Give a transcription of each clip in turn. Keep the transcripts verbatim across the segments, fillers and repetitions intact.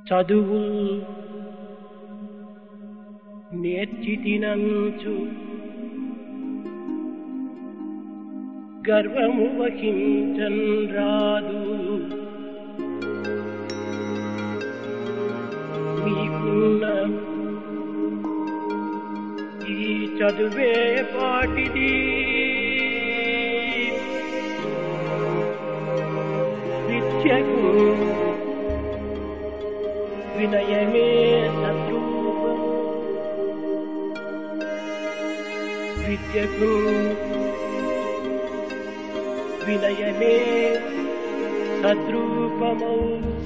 చదువుల్ నేర్చితినంచు గర్వము వహించన్ రాదు. మీకున్న ఈ చదువే పాటిది, విద్యకు వినయమే సద్రూపం. విద్యకు వినయమే సద్రూపమౌ.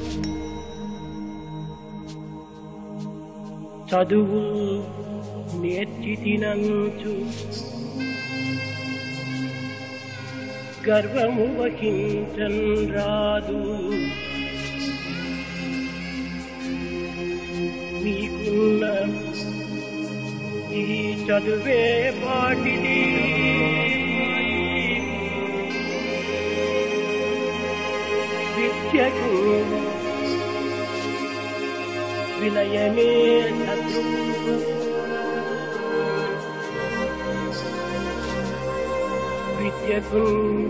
చదువు నేర్చితినంచు గర్వము వహించన్ రాదు. మీకున్న ఈ చదువే పాటిది, విద్యకు వినయమే సద్రూపం. విద్యకు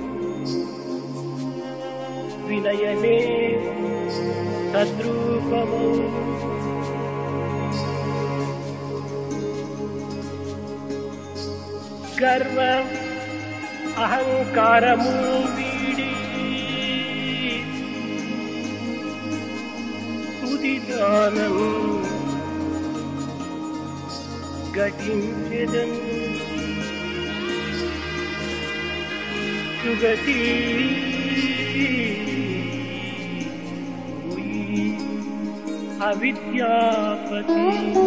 వినయమే సద్రూపము. గర్వ అహంకారము వీడి ఉదితానం ఘటించెదన్. సుగతి అవిద్యాపతి.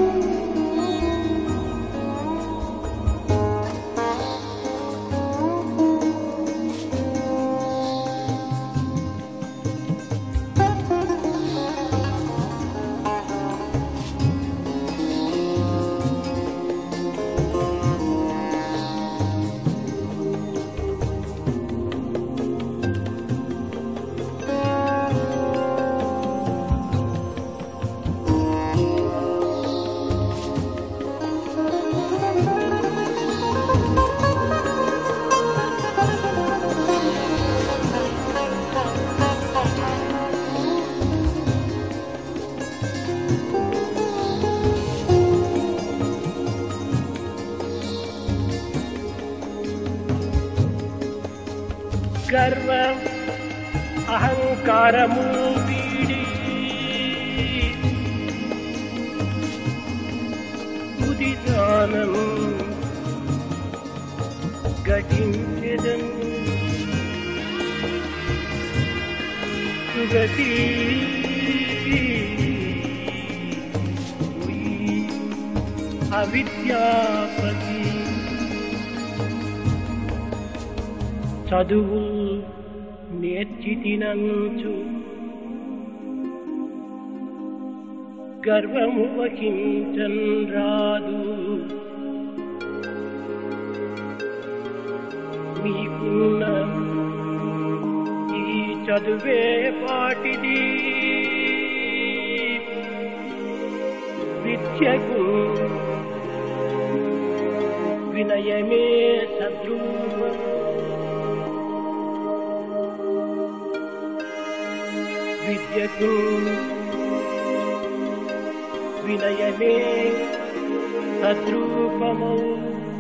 గర్వ అహంకారము వీడి ఉదితానం ఘటించెదన్. సుగతి అవిద్యాపతి. చదువు నేర్చితినంచు గర్వము వహించన్ రాదు. మీకున్న ఈ చదువే పాటిది, విద్యకు వినయమే సద్రూపం. విద్యకు వినయమే సద్రూపమౌ.